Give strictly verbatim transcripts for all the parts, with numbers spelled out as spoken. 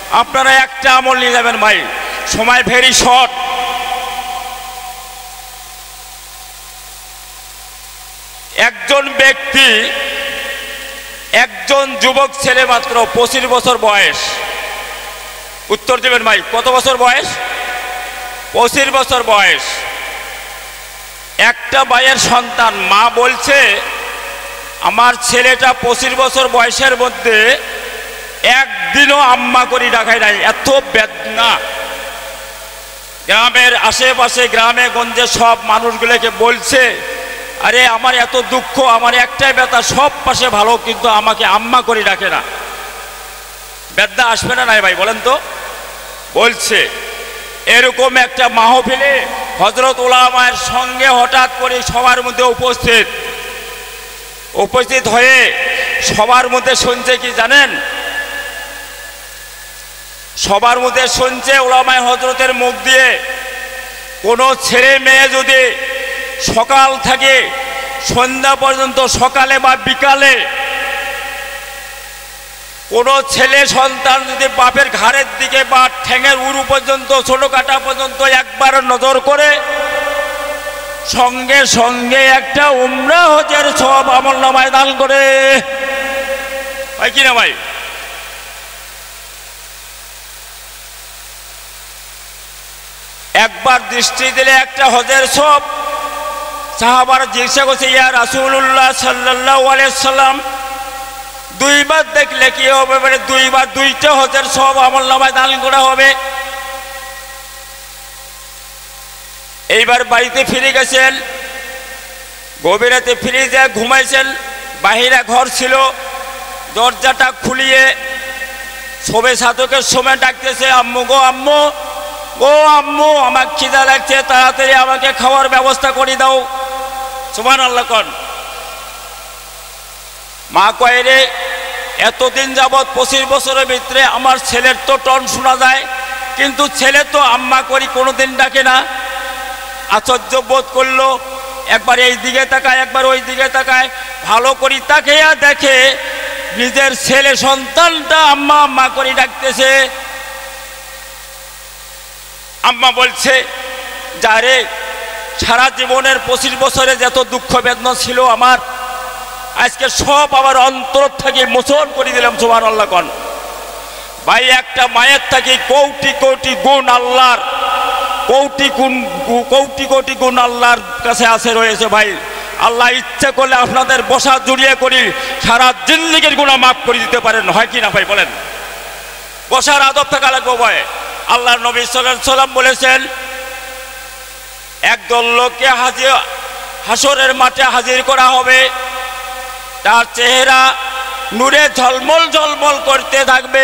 আপনারা একটা আমল নিয়ে যাবেন ভাই, সময় ভেরি শর্ট। একজন ব্যক্তি, একজন যুবক ছেলে মাত্র পঁচিশ বছর বয়স, উত্তর দেবেন ভাই কত বছর বয়স? পঁচিশ বছর বয়স। একটা ভাইয়ের সন্তান, মা বলছে আমার ছেলেটা পঁচিশ বছর বয়সের মধ্যে একদিনও আম্মা করি ডাকায় নাই, এত বেদনা। গ্রামের আশেপাশে গ্রামে গঞ্জে সব মানুষগুলোকে বলছে আরে আমার এত দুঃখ, আমার একটাই ব্যথা, সব পাশে ভালো কিন্তু আমাকে আম্মা করি ডাকে না। বেদনা আসবে না নাই ভাই বলেন তো? বলছে এরকম একটা মাহফিলে হযরত উলামায়ের সঙ্গে হঠাৎ করে সবার মধ্যে উপস্থিত উপস্থিত হয়ে সবার মধ্যে শুনছে কি জানেন? সবার মধ্যে শুনছে উলামায়ে হযরতের মুখ দিয়ে কোনো ছেলে মেয়ে যদি সকাল থেকে সন্ধ্যা পর্যন্ত, সকালে বা বিকালে কোনো ছেলে সন্তান যদি বাপের ঘাড়ের দিকে বা ঠ্যাঙের উরু পর্যন্ত, ছোট কাটা পর্যন্ত একবার নজর করে, সঙ্গে সঙ্গে একটা উমরা হজের সব আমলনামায় দান করে। হয় কি না ভাই? একবার দৃষ্টি দিলে একটা হজের সব। সাহাবারা জিজ্ঞাসা করছে ইয়া রাসূলুল্লাহ সাল্লাল্লাহু আলাইহি সাল্লাম, দুইবার দেখলে কি হবে? মানে দুইবার দুইটা হজের সব আমলনামায় দান করা হবে। এইবার বাড়িতে ফিরে গেছেন, গভীর রাতে ফিরে যায়, ঘুমাইছেন, বাহিরা ঘর ছিল, দরজাটা খুলিয়ে শোবে সাধকের সময় ডাকতেছে আম্মু গো আম্মু, ও আম্মু আমার খিদা লাগছে, তাড়াতাড়ি আমাকে খাওয়ার ব্যবস্থা করে দাও। সুবহানাল্লাহ কোন। মা কয় রে এতদিন যাবৎ পঁচিশ বছরের ভিতরে আমার ছেলের তো টন শোনা যায়, কিন্তু ছেলে তো আম্মা করি কোনোদিন ডাকে না। আশ্চর্য বোধ করলো, একবার এই দিকে তাকায় একবার ওই দিকে তাকায়, ভালো করি তাকাইয়া দেখে নিজের ছেলে সন্তানটা আম্মা আম্মা করি ডাকতেছে। আম্মা বলছে যারে সারা জীবনের পঁচিশ বছরে যত দুঃখ বেদনা ছিল আমার, আজকে সব আমার অন্তর থেকে মোচন করে দিলাম। সুবহানাল্লাহ কোন। ভাই একটা মায়ের থেকে কোটি কোটি গুণ আল্লাহর, কোটি গুণ কোটি কোটি গুণ আল্লাহর কাছে আছে রয়েছে ভাই। আল্লাহ ইচ্ছা করলে আপনাদের বসা জড়িয়ে করি সারা জিন্দেগীর গুনাহ মাফ করে দিতে পারেন। হয় কি না ভাই বলেন? বসার আদব থাকা লাগবে ভাই। আল্লাহর নবী সাল্লাল্লাহু আলাইহি সাল্লাম বলেছেন একদল লোককে হাজির হাসরের মাঠে হাজির করা হবে, তার চেহারা নূরে ঝলমল ঝলমল করতে থাকবে,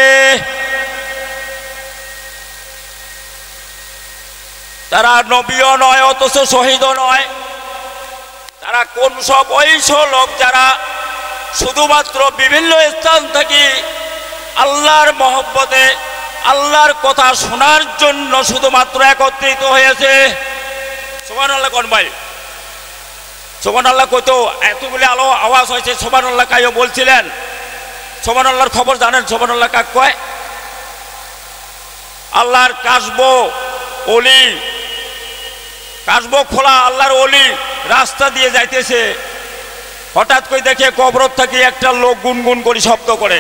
তারা নবীও নয় অথচ শহীদও নয়। তারা কোন সব? ওই সব লোক যারা শুধুমাত্র বিভিন্ন স্থান থেকে আল্লাহর মহব্বতে, আল্লাহর কথা শোনার জন্য শুধুমাত্র একত্রিত হয়েছে। সুবহানাল্লাহ কোন ভাই? সুবহানাল্লাহ কইতো এতগুলি আলো আওয়াজ হয়েছে, সুবহানাল্লাহ কাইও বলছিলেন। সুবহানাল্লাহর খবর জানেন? সুবহানাল্লাহ কাক কয়? আল্লাহর কাসবো ওলি, কাসবো খোলা আল্লাহর ওলি রাস্তা দিয়ে যাইতেছে, হঠাৎ করে দেখে কবর থেকে একটা লোক গুনগুন করে শব্দ করে,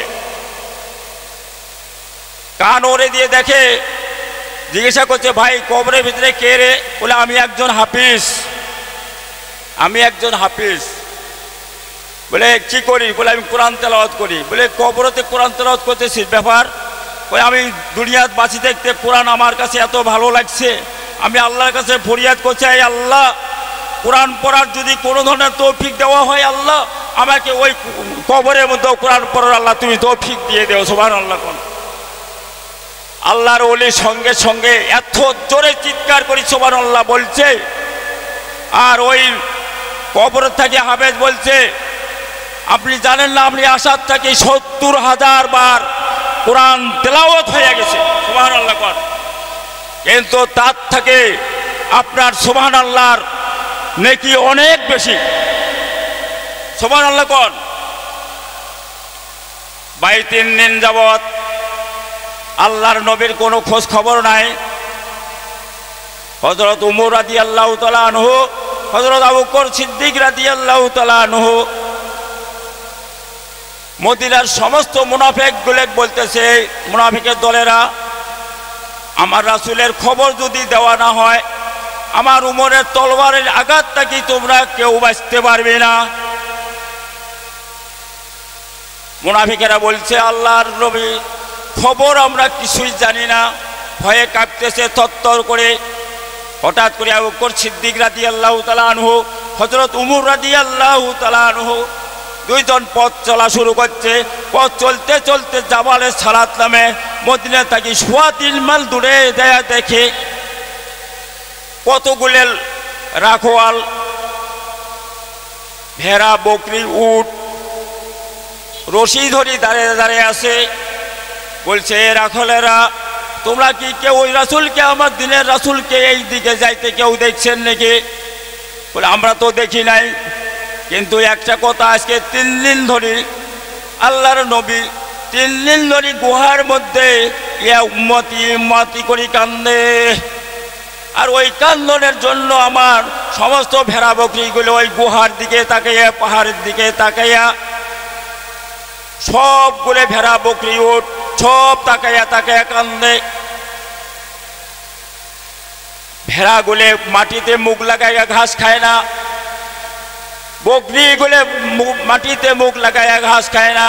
কান ওরে দিয়ে দেখে, জিজ্ঞাসা করছে ভাই কবরের ভিতরে কে রে? বলে আমি একজন হাফিজ, আমি একজন হাফিজ। বলে কি করি? বলে আমি কোরআন তেলাওয়াত করি। বলে কবরতে কোরআন তেলাওয়াত করতেছি, ব্যাপার? বলে আমি দুনিয়াত বাঁচি দেখতে কোরআন আমার কাছে এত ভালো লাগছে, আমি আল্লাহর কাছে ফরিয়াদ করছি এই আল্লাহ কোরআন পড়ার যদি কোনো ধরনের তৌফিক দেওয়া হয় আল্লাহ আমাকে ওই কবরের মধ্যে কোরআন পড়ার আল্লাহ তুমি তৌফিক দিয়ে দেও। সুবহানাল্লাহ কোন। আল্লাহর ওলি সঙ্গে সঙ্গে এত জোরে চিৎকার করি সুবহানাল্লাহ বলছে, আর ওই কবর থেকে হাফেজ বলছে আপনি জানেন না আপনি আসার থেকে সত্তর হাজার বার কোরআন তেলাওয়াত হয়ে গেছে। সুবহানাল্লাহ কোন। কিন্তু তার থেকে আপনার সুবহানাল্লাহর নেকি অনেক বেশি। সুবহানাল্লাহ কোন। বাই তিন দিন যাবত আল্লাহর নবীর কোনো খোঁজ খবর নাই। হযরত উমর রাদিয়াল্লাহু তাআলা আনহু, হযরত আবু বকর সিদ্দিক রাদিয়াল্লাহু তাআলা আনহু, মদিনার সমস্ত মুনাফিকগুলো বলতেছে, মুনাফিকের দলেরা, আমার রাসূলের খবর যদি দেওয়া না হয়, আমার উমরের তলোয়ারের আঘাত থেকে তোমরা কেউ বাঁচতে পারবে না। মুনাফিকেরা বলছে, আল্লাহর নবী খবর আমরা কিছুই জানি না, ভয়ে কাঁপতেছে থরথর করে। হঠাৎ করে আবু বকর সিদ্দিক রাদিয়াল্লাহু তাআলা আনহু, হযরত উমর রাদিয়াল্লাহু তাআলা আনহু দুইজন পথ চলা শুরু করছে। পথ চলতে চলতে জাবালে সালাত নামে মদিনা থেকে সোয়া তিন মাইল দূরে দেয়া দেখে কতগুলো রাখোয়াল, ভেড়া, বকরি, উট রশি ধরে দাঁড়িয়ে দাঁড়িয়ে আছে। বলছে, রাখলেরা, তোমরা কি কেউ ওই রাসূলকে, আমার দিনের রাসূলকে এই দিকে যাইতে কেউ দেখছেন নাকি? বলে, আমরা তো দেখি নাই, কিন্তু একটা কথা, আজকে তিন দিন ধরে আল্লাহর নবী তিন দিন ধরে গুহার মধ্যে ইয়া উম্মতি উম্মতি করে কান্দে, আর ওই কান্দনের জন্য আমার সমস্ত ভেড়া বকরিগুলো ওই গুহার দিকে তাকাইয়া, পাহাড়ের দিকে তাকাইয়া, সবগুলো ভেড়া বকরি উট সব তাকাইয়া তাকাইয়া কান্দে। ভেড়াগুলো মাটিতে মুখ লাগাইয়া ঘাস খায় না, বকরিগুলো মাটিতে মুখ লাগাইয়া ঘাস খায় না।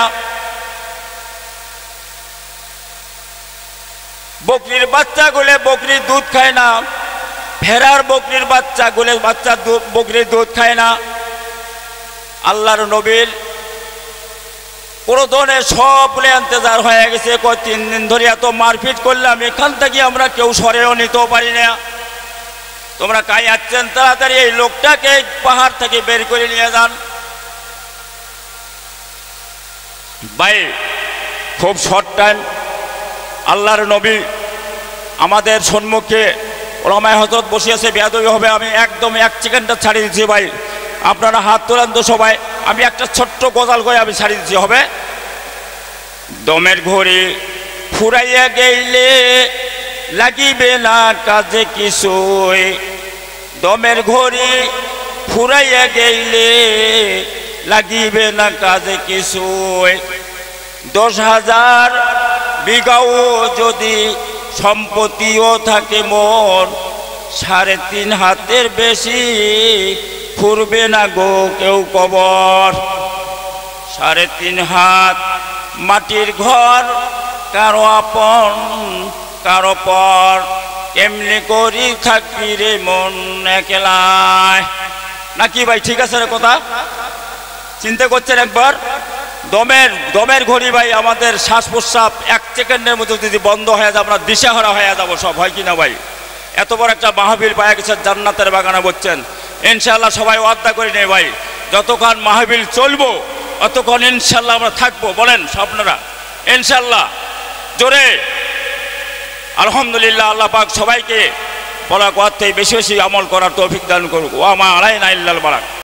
বকরির বাচ্চাগুলো বকরির দুধ খায় না, ভেড়ার বকরির বাচ্চাগুলো বাচ্চা বকরির দুধ খায় না। আল্লাহর নবীর প্রয়োজনে সবগুলো ইন্তজার হয়ে গেছে। কয় তিন দিন ধরে এত মারপিট করলাম, এখান থেকে আমরা কেউ সরেও নিতেও পারি না। তোমরা কাই আসছেন, তাড়াতাড়ি এই লোকটাকে পাহাড় থেকে বের করে নিয়ে যান। ভাই, খুব শর্ট টাইম, আল্লাহর নবী আমাদের সম্মুখে ওলামায়ে হযরত বসিয়েছে, বেয়াদবি হবে, আমি একদম এক সেকেন্ডটা ছাড়িয়ে দিচ্ছি। ভাই, আপনারা হাত তোলেন তো সবাই, আমি একটা ছোট্ট গজাল করে আমি ছাড়িয়ে দিচ্ছি, হবে? দমের ঘড়ি ফুরাইয়া গেলে লাগিবে না কাজে কিছুই, দমের ঘড়ি ফুরাইয়া গেলে লাগিবে না কাজে কিছুই, দশ হাজার বিঘাও যদি সম্পত্তিও থাকে মোর, সাড়ে তিন হাতের বেশি ফুরবে না গো কেউ কবর। সাড়ে তিন হাত মাটির ঘর, কারো আপন কারো পর, এমনি করি থাকবি রে মন একলায়। নাকি ভাই, ঠিক আছে রে কথা? চিন্তা করছেন একবার? দমের দমের ঘড়ি ভাই, আমাদের শ্বাস প্রশ্বাস এক সেকেন্ডের মধ্যে যদি বন্ধ হয়ে যায়, আমরা দিশাহারা হয়ে যাবো সব, হয় কিনা ভাই? এত বড় একটা মাহফিল পায়া গেছেন, জান্নাতের বাগানে বলছেন, ইনশাআল্লাহ সবাই ওয়াদা করে নেই ভাই, যতক্ষণ মাহফিল চলবো অতক্ষণ ইনশাআল্লাহ আমরা থাকবো। বলেন আপনারা ইনশাআল্লাহ জোরে আলহামদুলিল্লাহ। আল্লাহ পাক সবাইকে বলা কথা বেশি বেশি আমল করার তৌফিক দান করুক। ওয়া মা আলাইনা ইল্লাল বালাগ।